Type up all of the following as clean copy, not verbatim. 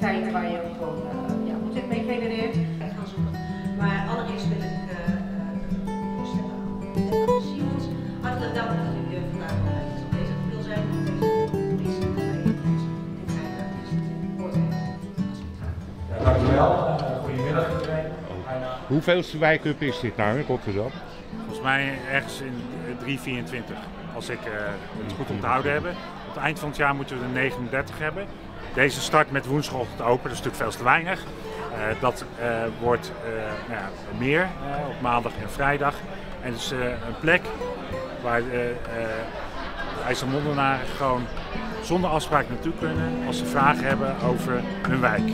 activiteit waar je gewoon omzet mee genereert. Gaan zoeken. Maar allereerst wil ik voorstellen aan Simons. Hartelijk dank dat u vandaag aanwezig wil zijn. Dank u wel. Goedemiddag iedereen. Hoeveelste wijkhub is dit nou in Rotterdam? Volgens mij ergens in 324, als ik het goed onthouden heb. Op het eind van het jaar moeten we er 39 hebben. Deze start met woensdagochtend open, dat is natuurlijk veel te weinig. Dat wordt meer op maandag en vrijdag. En het is een plek waar de IJsselmondenaren gewoon zonder afspraak naartoe kunnen als ze vragen hebben over hun wijk.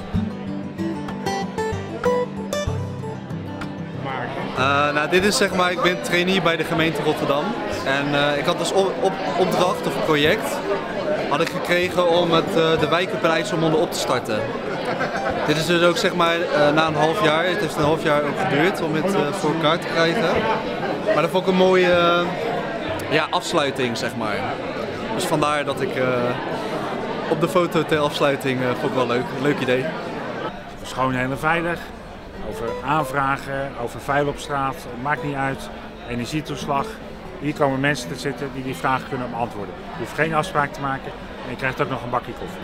Dit is zeg maar, ik ben trainee bij de gemeente Rotterdam. En ik had dus opdracht of een project had ik gekregen om de wijkhub in IJsselmonde op te starten. Dit is dus ook zeg maar na een half jaar, het heeft een half jaar ook geduurd om het voor elkaar te krijgen. Maar dat vond ik een mooie afsluiting zeg maar. Dus vandaar dat ik op de foto ter afsluiting vond ik wel leuk, een leuk idee. Schoon en veilig. Over aanvragen, over vuil op straat, maakt niet uit. Energietoeslag. Hier komen mensen te zitten die vragen kunnen beantwoorden. Je hoeft geen afspraak te maken en je krijgt ook nog een bakje koffie.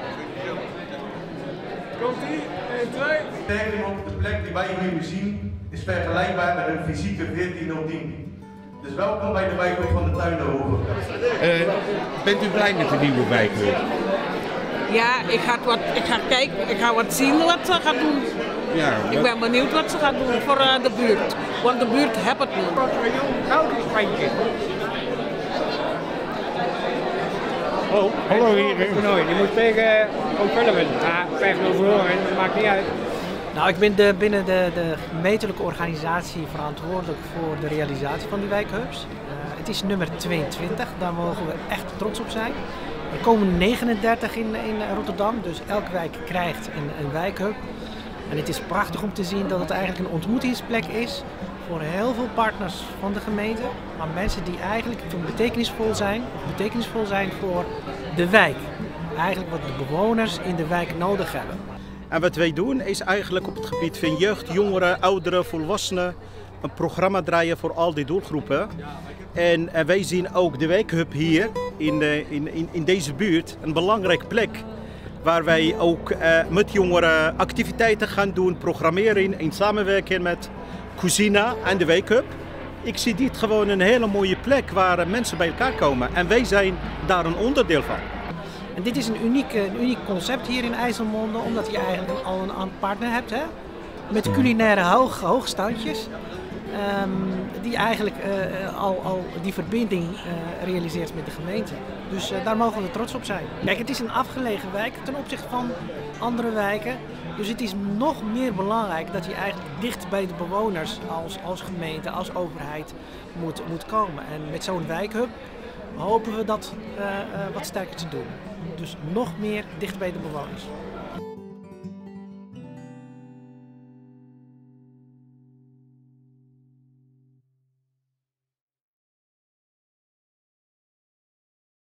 Komt-ie, 1, 2. Tegenop de plek die wij hier nu zien is vergelijkbaar met een visite 1410. Dus welkom bij de wijkhub van de Tuinenhoven. Bent u blij met de nieuwe wijkhub? Ja, ik ga kijken, ik ga wat zien wat ze gaat doen. Ja, ik ben benieuwd wat ze gaat doen voor de buurt, want de buurt heeft het niet. Oh, hallo hier. Je moet tegen ook filmen. 5-0 verloren, dat maakt niet uit. Nou, ik ben binnen de gemeentelijke organisatie verantwoordelijk voor de realisatie van die wijkhubs. Het is nummer 22, daar mogen we echt trots op zijn. Er komen 39 in Rotterdam, dus elke wijk krijgt een wijkhub. En het is prachtig om te zien dat het eigenlijk een ontmoetingsplek is voor heel veel partners van de gemeente. Maar mensen die eigenlijk betekenisvol zijn voor de wijk. Eigenlijk wat de bewoners in de wijk nodig hebben. En wat wij doen is eigenlijk op het gebied van jeugd, jongeren, ouderen, volwassenen een programma draaien voor al die doelgroepen. En wij zien ook de wijkhub hier in deze buurt een belangrijke plek. Waar wij ook met jongeren activiteiten gaan doen, programmeren in samenwerking met Cuisina en de wijkhub. Ik zie dit gewoon een hele mooie plek waar mensen bij elkaar komen en wij zijn daar een onderdeel van. En dit is een uniek concept hier in IJsselmonde, omdat je eigenlijk al een partner hebt, hè? Met culinaire hoogstandjes. Die eigenlijk al die verbinding realiseert met de gemeente. Dus daar mogen we trots op zijn. Kijk, het is een afgelegen wijk ten opzichte van andere wijken. Dus het is nog meer belangrijk dat je eigenlijk dicht bij de bewoners als gemeente, als overheid moet komen. En met zo'n wijkhub hopen we dat wat sterker te doen. Dus nog meer dicht bij de bewoners.